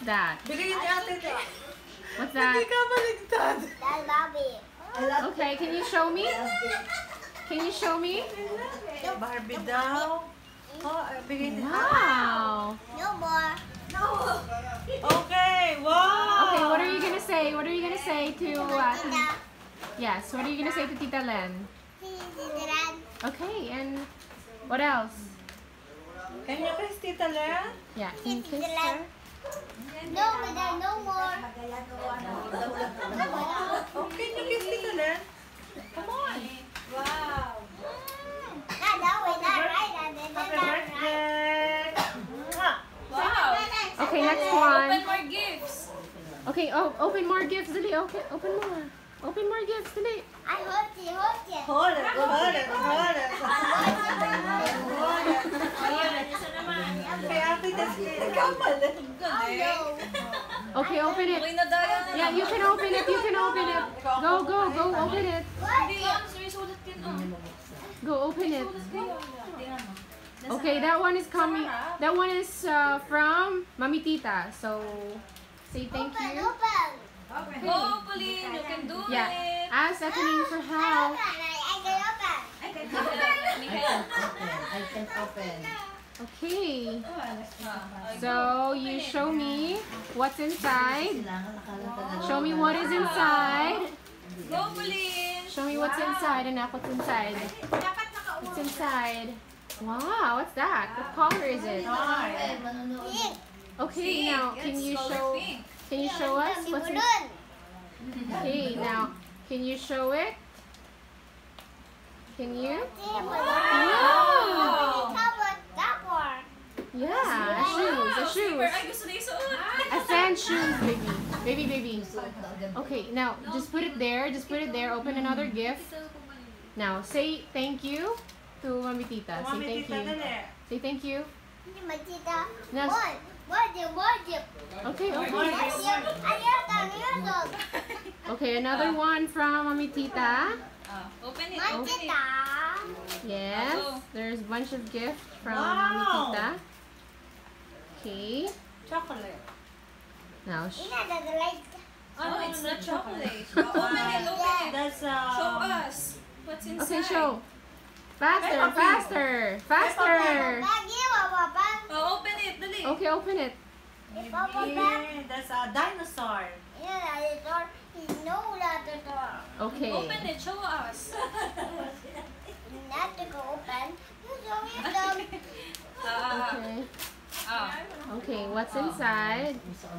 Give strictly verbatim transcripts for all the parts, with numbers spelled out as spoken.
that? Bigay niya ate ito. What's that? Hindi ka baligtad. That's Barbie. Okay, can you show me? Can you show me? Barbie daw. Oh, bigay niya. Wow. No more. No. Okay, wow. Okay, what are you gonna say? What are you gonna say to uh, to, Tita. yes? What are you gonna say to Tita Len? Tita. Okay, and what else? Can you kiss Tita Len? Yeah, can you kiss her? No, madam, no more. Oh, can you kiss Tita Len? Come on. Wow. Not that way, not right. Not Happy that right. birthday. Mwah. Wow. Okay, next Open one. more gifts. Okay, oh, open more gifts, dali. Okay, open more. Open more gifts, dali. I hope you, hope you. Hold it, hold it, hold it. Kaya ate kasi ikaw mali. Oh no. Okay, open it. Okay na dahil. Yeah, you can open it. You can open it. Go, go, go, open it. Hindi yan. Sorry, sulat yun. Oh. Go, open it. Tingnan mo. Okay, that one is coming. That one is uh, from Mami Tita. So, say thank Open, you. open. Go, Pauline. You can do Yeah, it. ask Ethany for help. Open. I, I can open. I can Miguel. I can open. Okay. Ah, So, you show me what's inside. Kailangan nakalata na. Show me what is inside. Go, Pauline. Show me what's inside, and what's inside. What's inside? Wow, what's that? What color is it? Pink. Okay, Pink. now can Yes, you color show? pink. Can you show us what's in? Balloon. Okay, now can you show it? Can you? Wow. That one. Yeah, a shoes, a Super. shoes. Ay, gusto na isuot. A sand shoes, baby. Baby, baby. Okay, now just put it there. Just put it there. Open another gift. Now say thank you to Mami Tita. Say Mami thank Tita, you. dali. Say thank you. Hindi matita. Nas- One. Worship, worship. Okay, okay. Worship. Ayatan, ayatan. Okay, another one from Mami Tita. Ah, open it. Open it. Matita. Yes, there's a bunch of gifts from Mami Wow. Tita. Okay, Chocolate. now sh- Ina na the light. Oh, it's not chocolate. Open it. Open it. That's Show uh. us what's inside. okay, show. Faster, Peppa Pig. faster, faster. Pagi, papa. Oh, open it. Dali. Okay, open it. Papa. Yeah, that's a dinosaur. Ina na the door. No, not the door. Okay. Open it. Show us. Not to go open. You show me them. Ah. Okay. Ah. Okay, what's inside?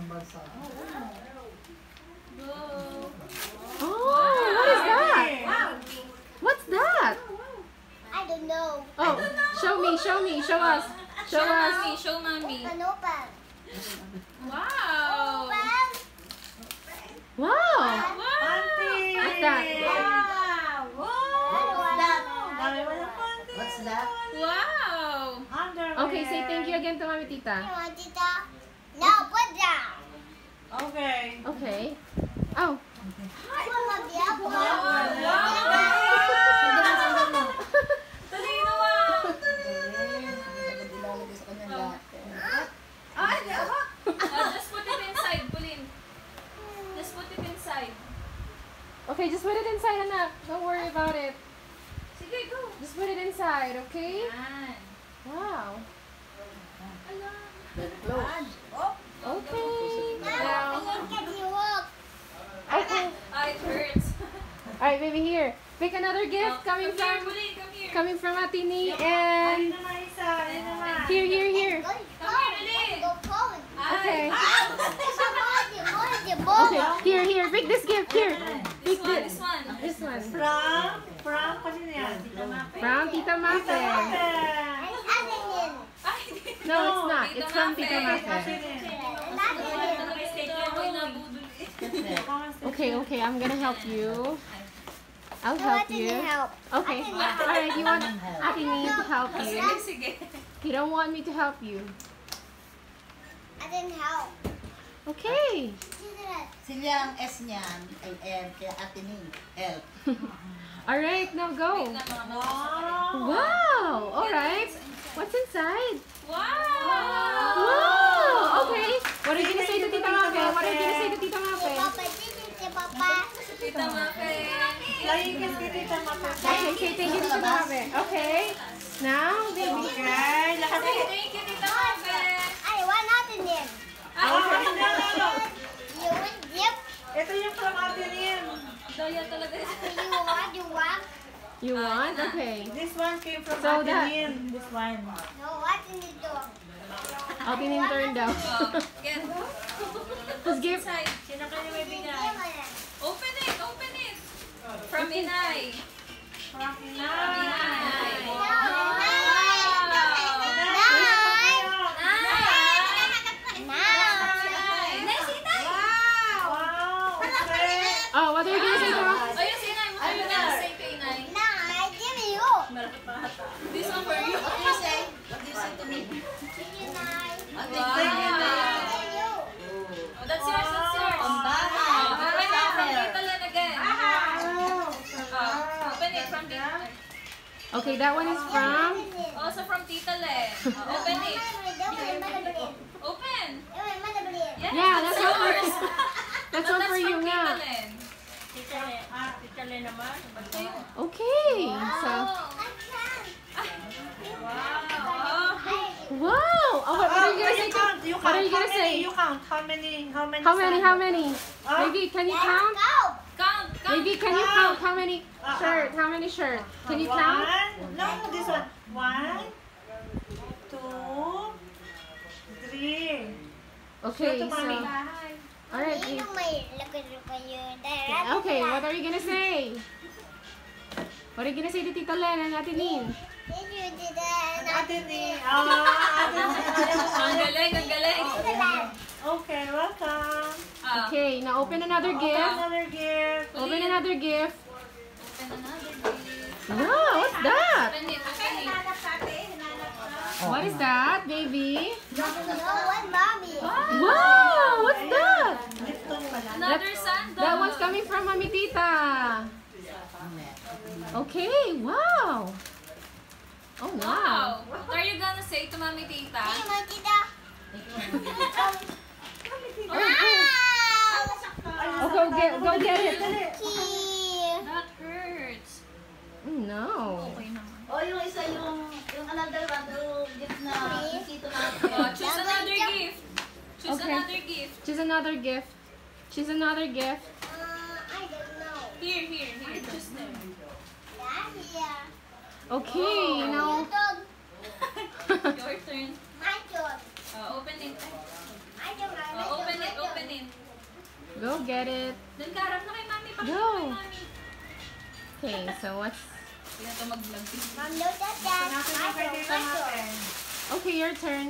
Go. Oh, what is that? What's that? I don't know. Oh, show me, show me, show us, show Show us. mommy. Show mommy. Open, open. Wow. Open. Wow. Auntie! What's that? Wow! What's that? Dami mo ng panty. What's that? Wow. Underwear. Okay, say thank you again to Mami You Tita. want Tita? Now put down. Okay. Okay. Oh. Mama, the apple. Dali naman. Ah, just put it inside, Pauline. Just put it inside. Okay, just put it inside, anak. Don't worry about it. Sige, go. Just put it inside, okay? Yan. Wow. Ala. Okay. Now, Now. can you walk? Okay. Ah, it hurts. Alright, baby, here. Pick another gift Oh, coming come here, from Pauline, come here. coming from Atini Ayun and naman isa. Ayun naman. here, here, here. Go, Come here, dali. go, phone. Okay. Emoji, emoji, Okay, emoji. here, here. Pick this gift. Here. This Pick one, this. this one. This one. From, from, kasi yan. From Tita Mafe. And Adeline. Ay, No, it's not. Tita It's from Mafe. Tita Mafe. And Adeline. Okay, okay. I'm gonna help you. I'll I help want you. to help. Okay. Alright, you want Atini to help you? Sige, sige. You don't want me to help you. I didn't help. Okay. She did. Sila ang S niyan ay M, kaya ate ni L. Alright, now go. Wait na, mga mga- Wow! Wow. Alright. What's inside? Wow! Wow. Okay. What are you gonna say to Tita Tita Mafe. Flying kiss kay Tita Mafe. Okay, say thank you to Tita Mafe. Okay. Now, baby. Okay, lahat Say thank you, Tita Mafe. I want nothing then. Okay, no, no, no. You want dip? Ito yung from Ate Lynn. Daya talaga. You want, you want? You want? Okay. This one came from So Ate that- Lynn. This one. No, what in the door? I'll be in turn daw. Oh, get. Let's give. Inside. Sino kayo may bigay? Give Open it, open it. From Inay. From From Inay. Inay. Wow. Okay. Oh, what are you gonna say to her? Oh, yung si Inay. What are you gonna say to Inay? This one for you. What do you say? What do you say to me? Wow. Oh, that's yours, that's yours. Ang bahay. Oh, open it from Summer. Tita Len again. Wow. Oh, open it from Tita Len. Okay, that one is from. Also from Tita Len. Oh, open it. Open. Yes, Yeah, that's yours. yours. That's But one for you from Tita nga. Len. Okay. So. Wow. Wow. Oh, what, what are you gonna say? You count. You What are count. you How gonna many? say? You count. How many? How many? How many? How many? Ah. Baby, can you count? Count, count. Baby, can you count how many shirt? How many shirt? Can you count? One. No, this one. One, two, three. Okay, Show to so. mommy. Alright. Okay, what are you gonna say? What are you gonna say to Tita Len and Ate Lynn? Ate Lynn. Ah, Ate Ang Lynn. galing, ang galing. Okay, welcome. Ah, Okay, now open another Open gift. another gift. Open another gift. open another gift. Wow, what's that? Open it, open it. What is that, baby? Mommy. Wow, what's that? Lipton pala. Another sandal. That one's coming from Mami Tita. Okay, wow. Oh, wow. Wow. What are you gonna say to Mami Tita? Oh, oh. Oh, go get, go get it. That hurts. No. Okay naman. Oh, yung isa yung yung another one, yung gift na kisito Oh, natin. choose another gift. Choose Okay. another gift. Choose another gift. Choose another gift. Here, here, here. Choose them. Okay, now. Your turn. Oh, open it. Oh, open it, open it. Go get it. Doon ka, harap na kay Mami. Pakita Go. kay Mami. Okay, so what's... Hindi na ito mag-vlog. Natin yung kay Tita Mafe. Okay, your turn.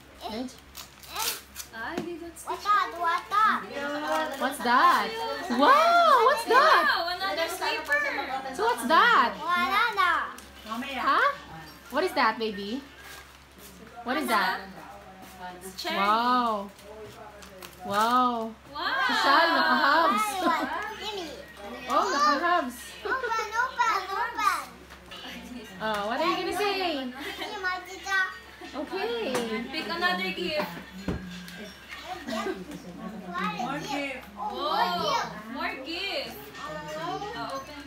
Ay, di that's What that? What that? What's that? Wow, what's that? Wow, another sleeper. So what's that? Banana. Mamaya. Huh? What is that, baby? What is that? It's cherry. Wow. Wow. Wow. Social, naka-hubs. I want. Gimme. Oh, naka-hubs. Open, open, open. Oh, what are you gonna say? Hey, my tita. Okay. Pick another gift. What is More it? gift. Oh, Oh, more gift. more gift. Oh, Oh, open.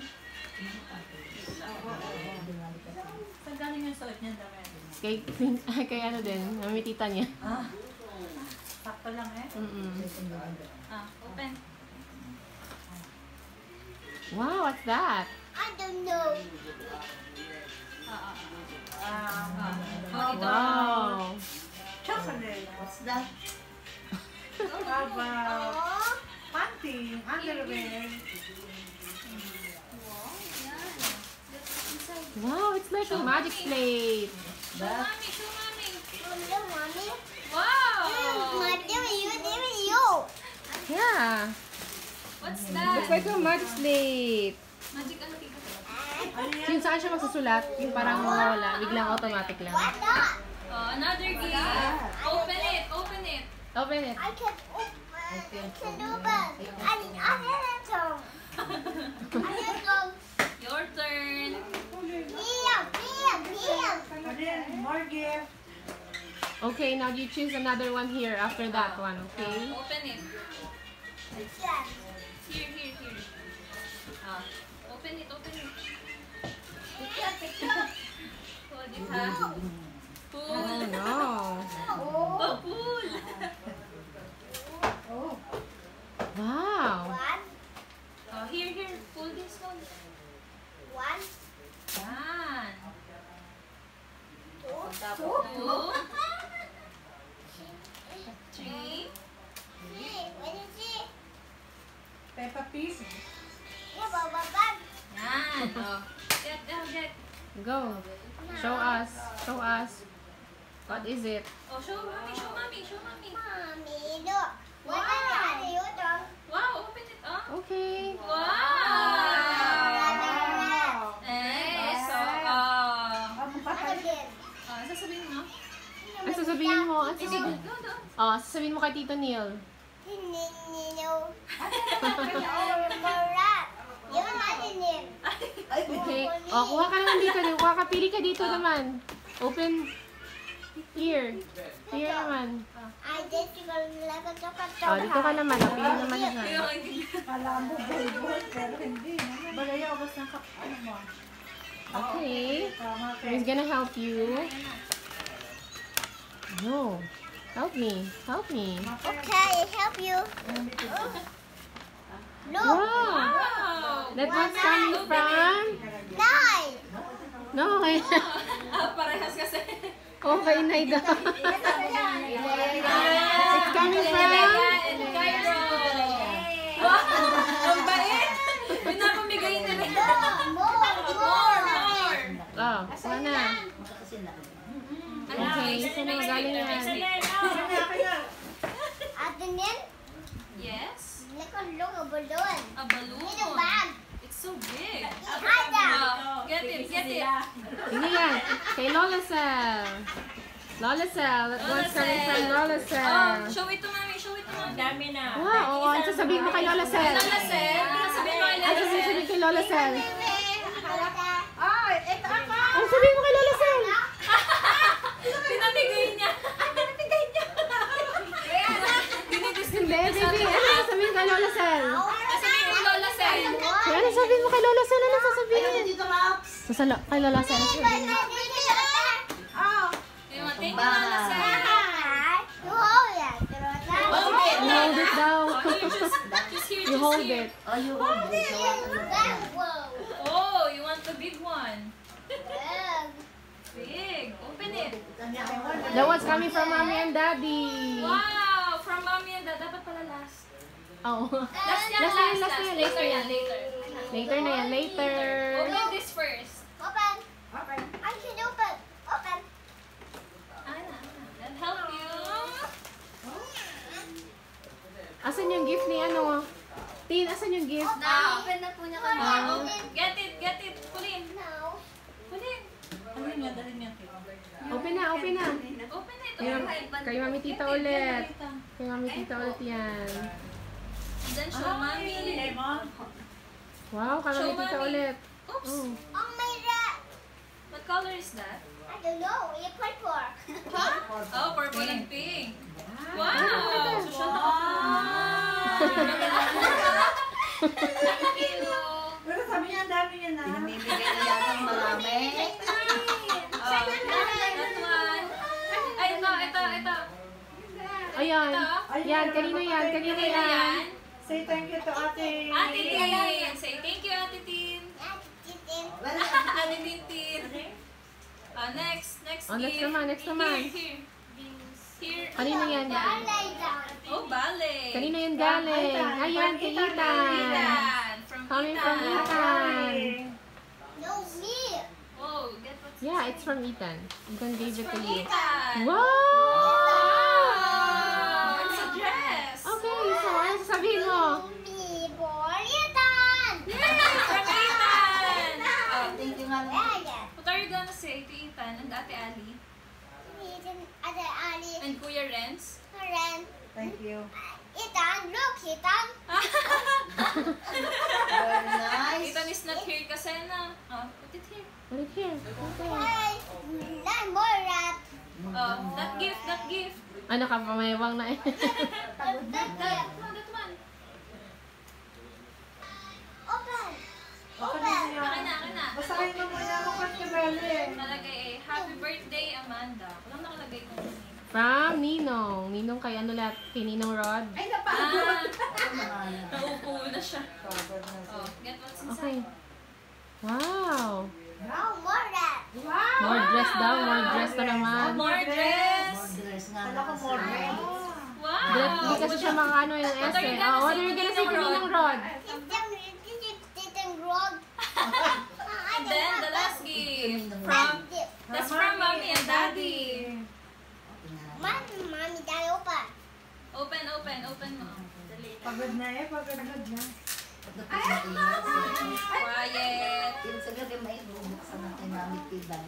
Saan galing yung suot niya damit? Kay, kay ano din, mami tita niya. Ah, sakto lang eh. Mm-mm. Ah, open. Wow, what's that? I don't know. Ah, ah, Um, ah. Oh, ito. Wow. chocolate. What's that? How about Oh, panty, underwear? Wow, it's like a magic slate. Show Mami, show Mami. hello, mommy. Wow. My gimme you, gimme you. Yeah. What's that? Looks like a magic slate. Magic ano tita? Ano yan? Yung saan siya magsusulat, yung parang mawala, biglang automatic lang. What that? Oh, another gift. Open it, open it. Open it. I can open. I can open. I I have some. I have some. Your turn. Here, here, here. Ano yan? More gift. Okay, now you choose another one here after that one, okay? Open it. Yes. Here, here, here. Ah, open it, open it. Hold it, ha? Pull. Oh no. Oh, pull. Wow. One, Oh, here, here. Pull this one. one, Yan. two, Two. Three. three. When you see, Peppa Pig. yeah, bababa. Yan. Oh. Get, oh, get. Go. Show us. Show us. What is it? Oh, show mommy, show mommy, show mommy. Mommy, look. What Wow. are you doing? Wow, open it up. Okay. Wow. Eh, so, uh, Again. uh, sasabihin mo? Ang sasabihin mo? Ang Sige, sasabihin? go, go. Oh, sasabihin mo kay Tito Neil. Nino. Marat. Yung natin yun. Okay. Oh, kuha ka naman dito. Kuha ka, pili ka dito naman. Open. Here. Here naman. Ay, dito ko lang ito ka Oh, dito ka naman. Oh, pili naman siya. Kala mo bulbul, pero hindi. Bagay ako basta kap, ano mo. Okay. Tama ka. Who's gonna help you? No. Help me. Help me. Okay, help you. Look. Wow. Wow. That one's coming from... Nine. No, kay... Ah, parehas kasi. Oh, kay Inay daw. It's coming from... And Cairo. Wow. Ang bait. Pinapamigay na rin. More, more, More, more. more. Oh, kuha na. Kasi na. Okay, saan ang galing yan? Atin yan? Yes. Nakulong ang balon. A balloon. Ito bag. It's so big. Ada. Uh, get it, get it. Sino yan? Kay Lola Sel. Lola Sel. That one's coming from Lola Oh, Sel. show it to mommy, show it to mommy. Dami na. Wow, oh, ano sasabihin mo kay Lola Sel? Lola Sel. Sabihin mo kay Ano Lola Sel. sasabihin kay Lola Sel? Ay, ito ako. Ano sabihin mo kay Lola Sel? Pinamigay niya. Pinamigay niya. Hindi, baby. Ano sasabihin kay Lola Sel? Sabihin mo Lola Sel. Kaya ano sabihin mo kay Lola Sel? Ano sasabihin? Dito, Maps. Sasalo, kay Lola Sel. Ano sasabihin mo? Oh. Yung mga thank you Lola Sel. Hold it. You hold it daw. Oh, you just, just here, You just hold here. it. Oh, you hold it. So, Oh, you want the big one. Big. Open it. That one's coming from Mommy and Daddy. Wow, from mommy and dad. Dapat pala last. Oh. Last yan, Last last, yan, last last. yan, Later last yan, yan. later. Later na yan, later. Open this first. Open. Okay. I can open. Open. Ana, I'll help you. Asan yung gift ni ano? Tin, asan yung gift? Na-open na po niya kami. Ah. Get it, get it. Pulin. No. Pulin. Ano niya, dali niya. Open na, open na. Open it. Kay, Open. kay Mami Tita ulit. Kay Mami Tita ulit yan. Then show mommy. Lemon. Wow, kay Mami Show Tita Mommy. ulit. Oops. Oh. Oh my god. What color is that? I don't know. You put for. Oh, purple and pink. Wow. Thank you. Pero sabi niya, ang dami niya na. Binibigay na yata ng marami. Oh, that one. Ay, ito, ito, ito. Ayan. Ayun, Yan, kanino yan? Kanino Kanina yan? yan. Say thank you to ate. Ate Tin. Say thank you, Ate Tin. Ate Tintin. Uh, next, next Oh, next gift. naman, next naman. Here, here. Here. Kanino yan? Oh, ballet. Kanino yan galing? Ayan, kay Ethan. Ethan. From Coming from Ethan. Ethan. No, me. Oh, get what's Yeah, it's from Ethan. Ethan gave it to from you. Ethan. Wow! It's a dress. Okay, so ano sasabihin mo? Me, Bolitan. Yay! From Ethan. Oh, Thank you nga. what are you gonna say to Ethan and Ate Ali Ada Ali. and Kuya Renz? Karen. Thank you. Itan, look, Itan. Very nice. Ethan is not here kasi na. Oh, put it here. Put it here. Okay. Hey, nine more rat. Oh, that gift, that gift. Ano ka, pamayawang na eh. That, that, no, that one. Open. Dali. Nalagay eh, happy birthday, Amanda. Walang nakalagay kung ano. From Ninong. Ninong kay ano lahat? Kay Ninong Rod. Ay, Ah, Ano? naupo na siya. Oh, get what's inside. Okay. Wow. No, more that. Wow! More dress daw. More dress na naman. More dress. More dress nga Kala ko naman more sila. red. Wow. Direct, hindi kasi siya mga ano yung What are you essay. gonna Oh, what say are you to gonna say to Ninong Ninong Rod? Titang, titang, titang grog. And then the last gift from that's from mommy and daddy. Mommy, mommy, daddy, open. Open, open, open mo. Pagod na eh, pagod na. Ay, Quiet. Yung sa gabi may bubuksan natin namin tiban.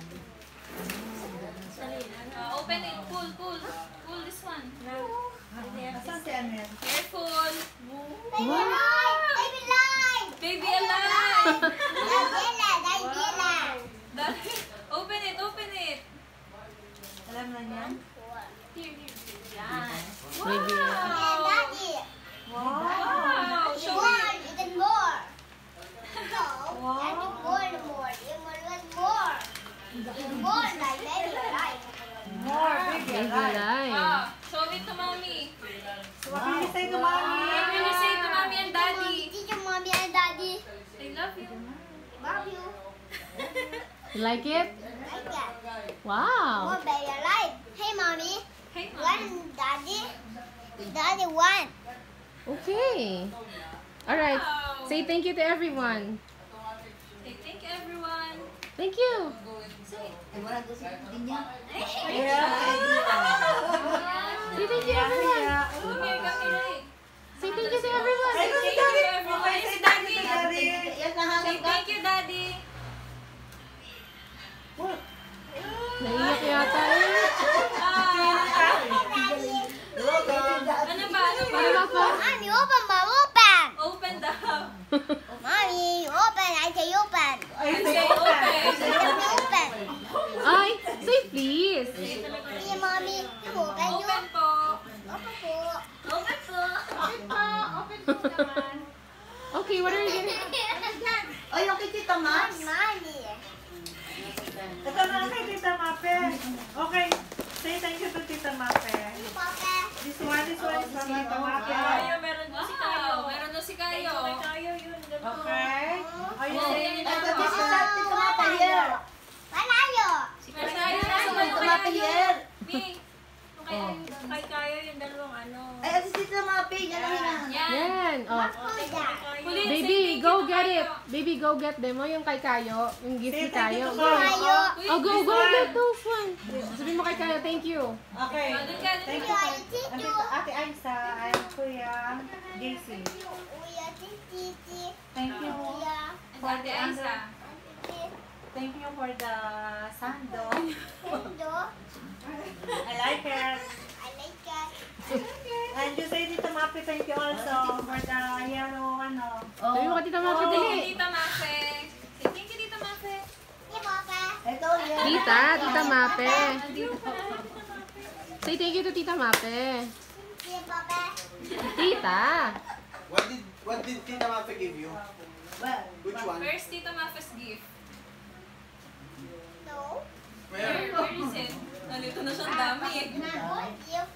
Uh, open it. Pull, pull. Pull this one. Asan si Annette? Careful. Baby light, baby light. Baby alive. Daniela, Daniela. Daddy, open it, open it. Alam na niyan? Here, here. Yan. Baby. And Wow. daddy. Wow! Wow. Show More, me. even more. So, Wow. daddy, more, more. You want more. More, like baby light. More, baby, Baby alive. life. Ah, show it to mommy. So, what will you say to mommy? What will you say to mommy and daddy? Did you mommy and daddy? I love you. Love you. You like it? Like that. Wow. More baby alive. Hey, mommy. Hey, mommy. One, daddy. Daddy, one. Okay. Alright. Wow. Say thank you to everyone. Say thank you, everyone. Thank you. Say. Ay, wala doon sa din niya. Yeah. Say thank you everyone. Yeah. Come here, come here. eh. Say thank you to everyone. Ay, Thank you, daddy. everyone. Okay, Say say daddy. daddy. Yan Say nahanap ka. thank you, daddy. Naiyak yata eh. Ah. Ano ba? Ano ba? Ano ba pa? Mommy, open, mom, open. Open daw. Mommy, open. I say open. Ay, Say say open. Let me open. Ay, say please. Hey, mommy, I'm open. You Open po. open po. Open po. Okay, what are you gonna... O, yung kay Tita Max. Mommy. Ito na kay Tita Mape. Okay. Say thank you to Tita Mape. Papa. This one, this one is from Tita Mape. Kayo, meron doon si Kayo. Meron doon si Kayo. Okay? Are you Oh. saying Ito, this is our Tita Mape here. Malayo. Si Kayo. Tita Mape here. Mi. Kay Kayo yung dalawang ano. Ay, ito si Tita Mape. Yan ang hinahanap. Yan. Yan. Oh. Kuda. Police, say Baby, thank go you to get Kayo. it. Baby, go get them. O yung kay Kayo. Yung gift Say ni thank you Kayo. to Go. Kayo. Oh, go, go get those one. Sabihin mo kay Kayo, thank you. Okay. Oh, doon ka, doon Thank ka. you. Kuya, tito. Ate, Ate Aisa and Kuya J C. Kuya, titi. Thank you. Kuya. And Ate Aiza. Thank you for the sando. Hello. I like it. I like that. And you say Tita Mape, thank you also for the yellow, ano. Sabihin mo kay Tita Mape, Thank you, dali. Tita Mafe. Say thank you, Tita Mafe. Hey, Papa. Ito, yan. Tita, Tita Mape. Nandito pala si Tita Mafe. Say thank you to Tita Mape. Hey, Papa. Tita. What did what did Tita Mafe give you? Well, Which one? Where's Tita Mafe's gift? No. Where, Where? where is it? Nalito na siyang dami eh. More gift.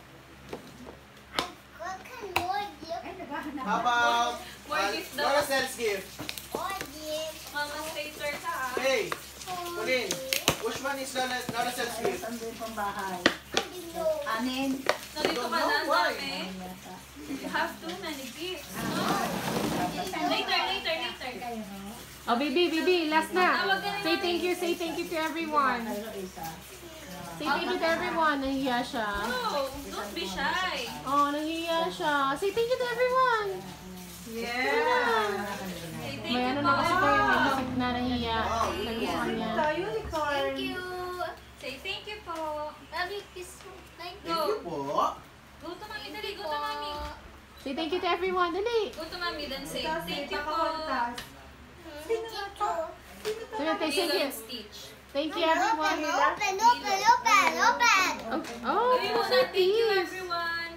I can more gift. How about More uh, gift daw. Nora Sells gift? More gift. Mga skater ka ah. Hey, Pauline, which one is Nora, Nora Sells gift? saan din pang bahay? I don't know. Anin. Nalito ka na, ang Why? dami. Anin yata. You have too many gifts. No? Later, later, later. Oh, baby, baby, last na. Say thank you, say thank you to everyone. Ano isa? Say thank you to everyone. Nahiya siya. No, don't be shy. Oh, nahiya siya. Say thank you to everyone. Yeah. Say thank May you ano po. na kasi kayo, may isip na nahiya. Sabi sa kanya. Ito, unicorn. Thank you. Say thank you po. Love you, kiss me. Thank Thank you po. Go to mommy, dali. Go to mommy. Say thank you to everyone. Dali. Go to mommy, then say Ito, thank si you po. Pakakontas. Thank you. Sabi natin, thank Lilo you. and Stitch. Thank you, Open, everyone. open, open, open, open. Oh, oh, Sabi mo na, thank you please. everyone.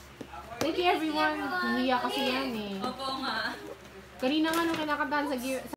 Thank you, everyone. Nahiya kasi yan eh. Opo nga. Kanina nga nung kinakantahan sa gear,